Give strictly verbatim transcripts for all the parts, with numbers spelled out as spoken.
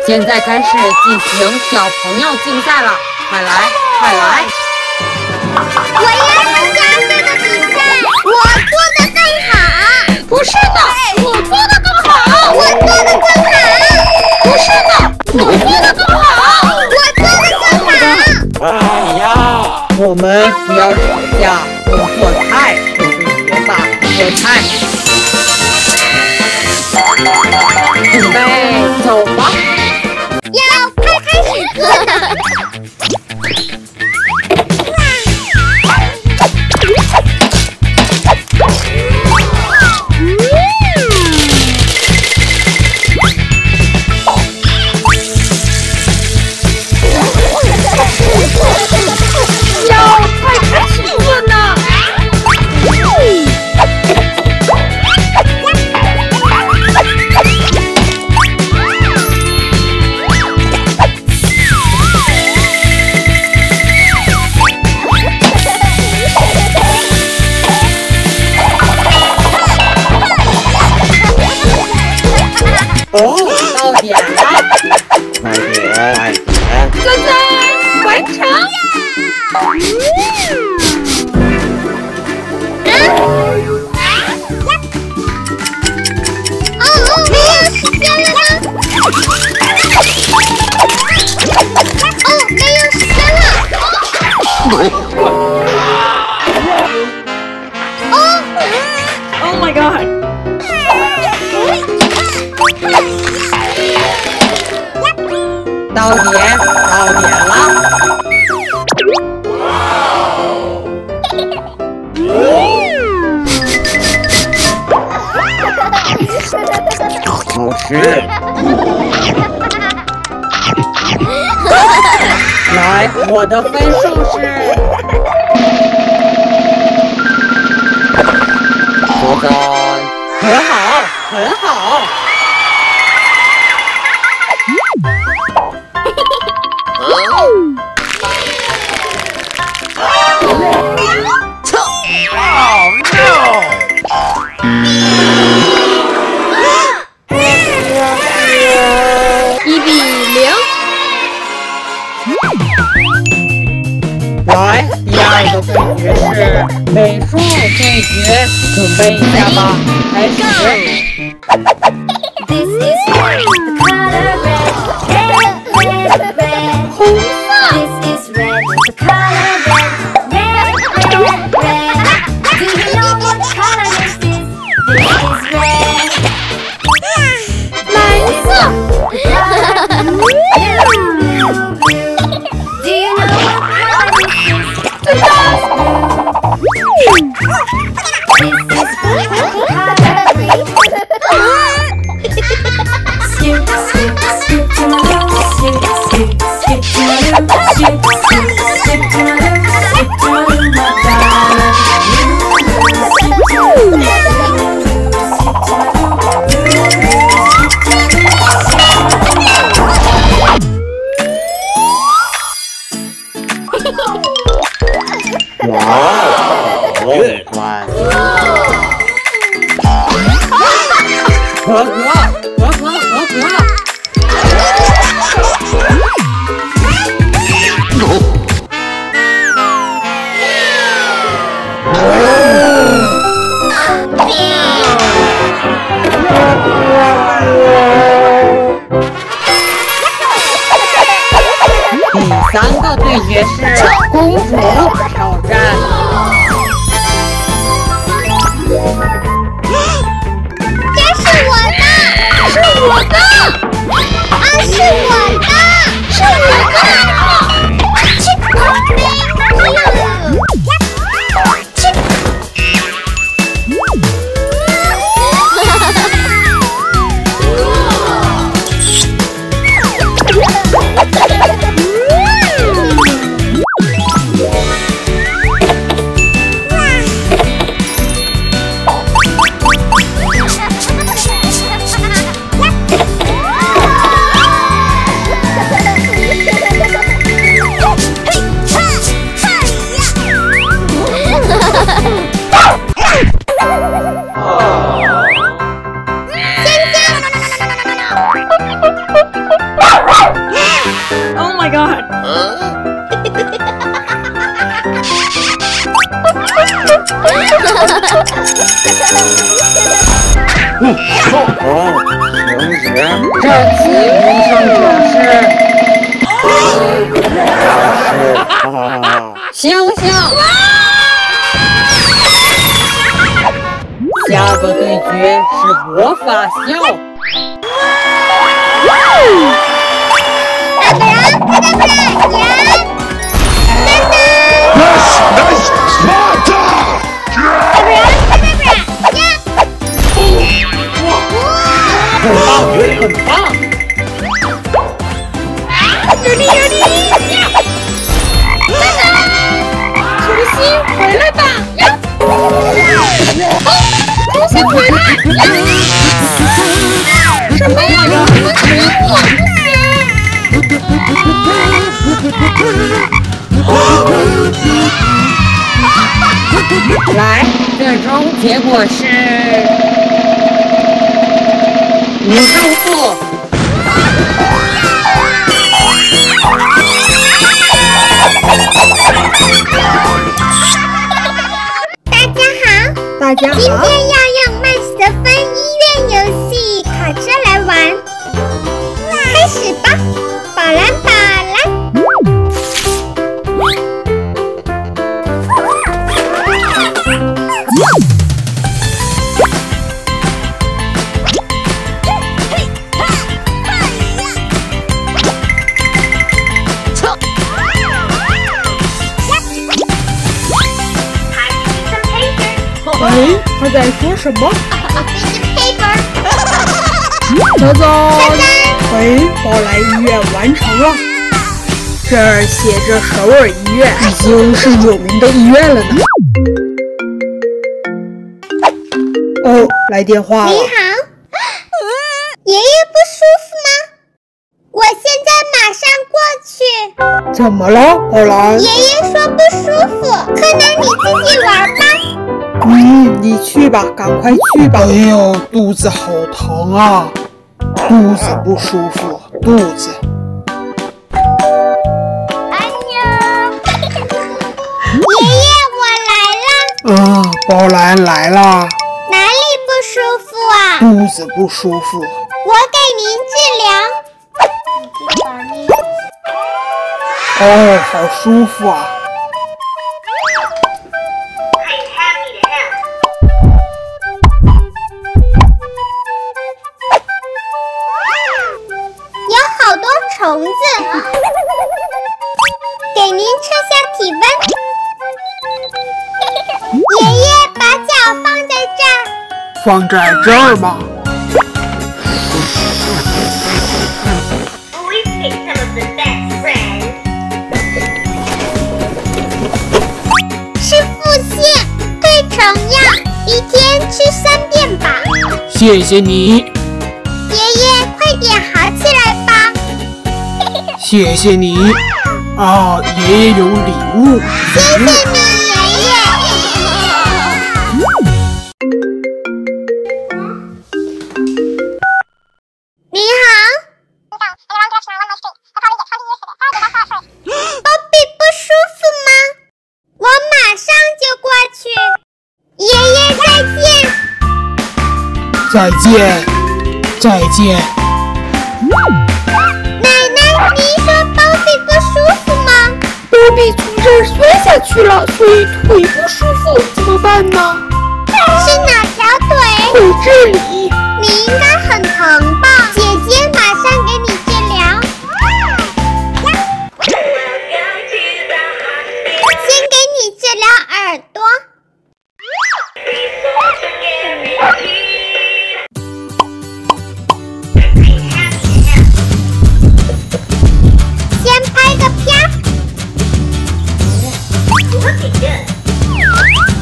现在开始进行小朋友竞赛了，快来，快来！ 我也想加入这个比赛，我做的更好。 不是的，我做的更好。 我做的更好。 不是的，我做的更好。 我做的更好。 哎呀，我们不要吵架，用做菜就是学吧，做菜。准备走吧。 要快开始做了。 哦，到点了！快点，快点！ 哥哥，完成！ 哦哦，没有时间了吗？哦，没有时间了。哦 Oh my god！ 到点，到点了！好吃！来，我的分数是多少？很好，很好。 一比零。 来，第二个对决是美术对决，准备一下吧，开始。 This is red, the color red, red, red, red. 红色。 This is red, the color red, red, red, red. Do you know what color this is? This is red. 蓝色。 The color blue, blue, blue. Do you know what color this is? This is This is the color green. Scoot, scoot, scoot to my room. Scoot, scoot, scoot to my room. Scoot, scoot, scoot to my room. Scoot to my room, my darling. Scoot to my room. Scoot to my room. 哇，真乖！合格，合格，合格！第三个对决是公主挑战。 这是我的，是我的，啊，是我的，是我的。 my god! 哦，停止！这次优胜者是星星。下个对决是魔法笑。很棒，很棒！ 有你有你！重新回来吧！重新回来！什么呀？怎么可以？ 来，最终结果是五胜负。 大家好， 今天要用麦斯的分医院游戏卡车来玩，开始吧！宝蓝宝蓝。 喂，他在说什么？ 走走。喂，宝来医院完成了，这儿写着首尔医院，已经是有名的医院了呢。哦，来电话了。 你好，爷爷不舒服吗？我现在马上过去。 怎么了，宝来？ 爷爷说不舒服，可能你自己玩吧。 嗯，你去吧，赶快去吧。 哎呦，肚子好疼啊！肚子不舒服，肚子。 哎呀，爷爷，我来了。 嗯，宝兰来啦。 哪里不舒服啊？ 肚子不舒服。 我给您治疗。 哦，好舒服啊。 虫子，给您测下体温。爷爷，把脚放在这儿。 放在这儿吗？ 吃腹泻、退虫药，一天吃三遍吧。 谢谢你。 爷爷，快点好起来吧。 谢谢你啊，爷爷有礼物。 谢谢你，爷爷。你好，波比不舒服吗？我马上就过去。爷爷再见。 再见，再见。 你说包比不舒服吗？ 包比从这儿摔下去了，所以腿不舒服，怎么办呢？ 是哪条腿？ 腿这里。 你应该很疼吧？姐姐马上给你治疗。先给你治疗耳朵。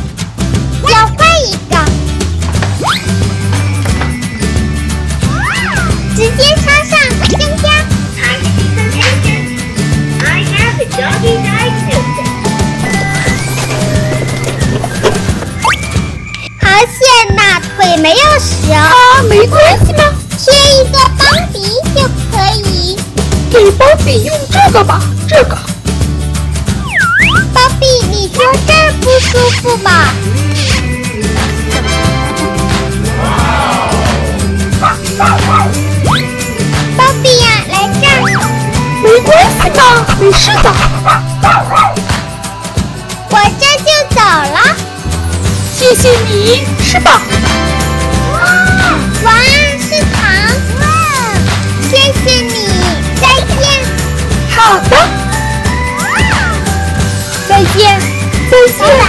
要换一个。 给包比用这个吧，这个。 包比，你说这儿不舒服吧？包比呀，来这儿。 没关系嘛，没事的。 我这就走了。 谢谢你，吃吧。 哇，是糖！谢谢你，再见。 好的，再见，再见。